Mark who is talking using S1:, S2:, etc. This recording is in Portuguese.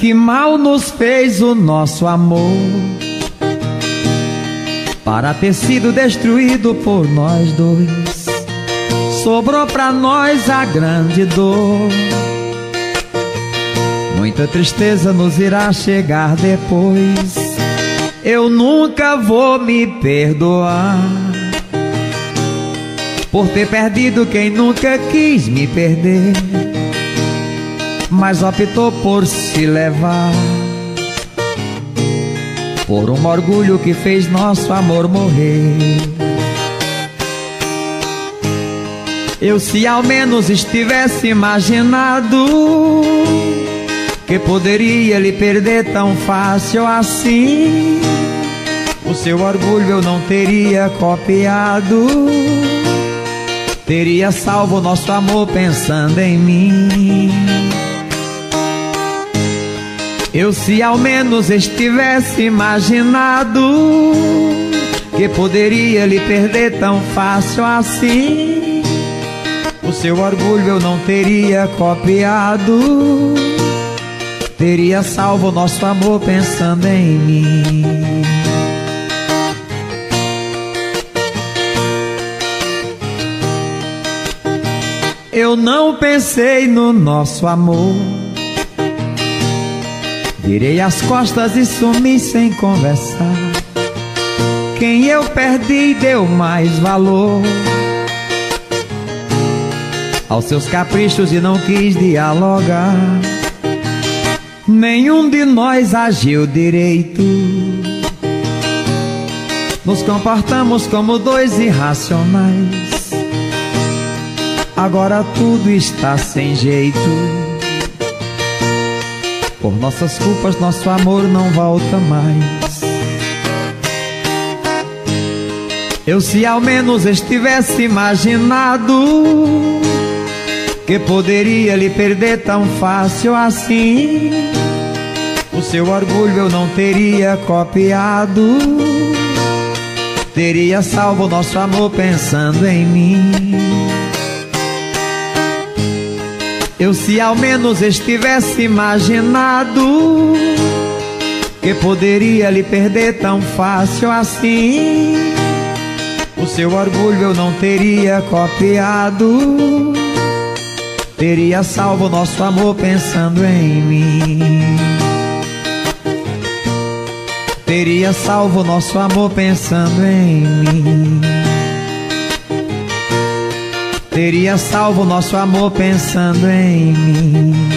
S1: Que mal nos fez o nosso amor, para ter sido destruído por nós dois. Sobrou pra nós a grande dor. Muita tristeza nos irá chegar depois. Eu nunca vou me perdoar por ter perdido quem nunca quis me perder, mas optou por se levar por um orgulho que fez nosso amor morrer. Eu, se ao menos estivesse imaginado que poderia lhe perder tão fácil assim, o seu orgulho eu não teria copiado, teria salvo nosso amor pensando em mim. Eu, se ao menos estivesse imaginado que poderia lhe perder tão fácil assim, o seu orgulho eu não teria copiado, teria salvo nosso amor pensando em mim. Eu não pensei no nosso amor, virei as costas e sumi sem conversar. Quem eu perdi deu mais valor aos seus caprichos e não quis dialogar. Nenhum de nós agiu direito, nos comportamos como dois irracionais. Agora tudo está sem jeito, por nossas culpas nosso amor não volta mais. Eu, se ao menos estivesse imaginado que poderia lhe perder tão fácil assim, o seu orgulho eu não teria copiado, teria salvo nosso amor pensando em mim. Eu, se ao menos estivesse imaginado que poderia lhe perder tão fácil assim, o seu orgulho eu não teria copiado, teria salvo nosso amor pensando em mim. Teria salvo nosso amor pensando em mim. Teria salvo nosso amor pensando em mim.